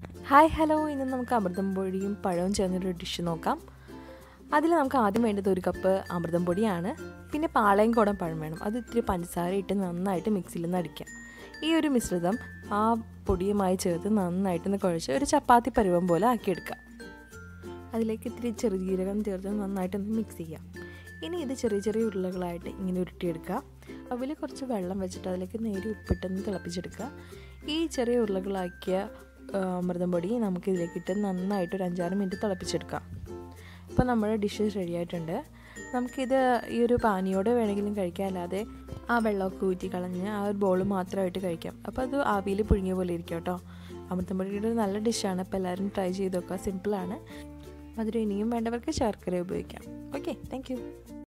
Hi hello, ഇന്ന് നമുക്ക് അമൃതം പൊടിയും പഴവും ചേർന്നൊരു ഡിഷ് നോക്കാം. അതിൽ നമുക്ക് ആദ്യം വേണ്ടത് 1 കപ്പ് അമൃതം പൊടിയാണ്. പിന്നെ പാളയം കുടം പഴം വേണം. അത് ഇത്തിരി പഞ്ചസാര ഇട്ട് നന്നായിട്ട് മിക്സിയിൽ നിന്ന് അടിക്കാം. ഈ ഒരു മിശ്രിതം ആ പൊടിയുമായി ചേർത്ത് നന്നായിട്ടൊന്ന് കുഴച്ച് ഒരു ചപ്പാത്തി പരുവം പോലെ ആക്കിയെടുക്കാം. അതിലേക്ക് ഇത്തിരി ചെറുജീരകം ചേർത്ത് നന്നായിട്ടൊന്ന് മിക്സ് ചെയ്യാം. ഇനി ഇത് ചെറിയ ചെറിയ ഉരുളകളായിട്ട് ഇങ്ങനെ ഉരുട്ടിയെടുക്കുക. അതിൽ കുറച്ച് വെള്ളം വെച്ചിട്ട് അതിലേക്ക് നേരി ഉപ്പിട്ടൊന്ന് തിളപ്പിച്ചെടുക്കുക. ഈ ചെറിയ ഉരുളകളാക്കിയ അമൃതം പൊടി നമുക്കിതിലേക്കിട്ട് നന്നായിട്ട് ഒരു 5-6 മിനിറ്റ് തിളപ്പിച്ചെടുക്കാം. അപ്പോൾ നമ്മുടെ ഡിഷ് റെഡി ആയിട്ടുണ്ട്. നമുക്കിത് ഈ ഒരു പാനിയോടെ വേണമെങ്കിലും കഴിക്കാം, അല്ലാതെ ആ വെള്ളമൊക്കെ ഊറ്റി കളഞ്ഞ് ആ ഒരു ബോൾ മാത്രമായിട്ട് കഴിക്കാം. അപ്പോൾ അത് ആവിയിൽ പുഴുങ്ങിയ പോലെ ഇരിക്കും കേട്ടോ. അമൃതം പൊടിയുടെ ഒരു നല്ല ഡിഷാണ്. അപ്പോൾ എല്ലാവരും ട്രൈ ചെയ്ത് നോക്കുക. സിമ്പിളാണ്. മധുരം ഇനിയും വേണ്ടവർക്ക് ശർക്കര ഉപയോഗിക്കാം. Okay, thank U.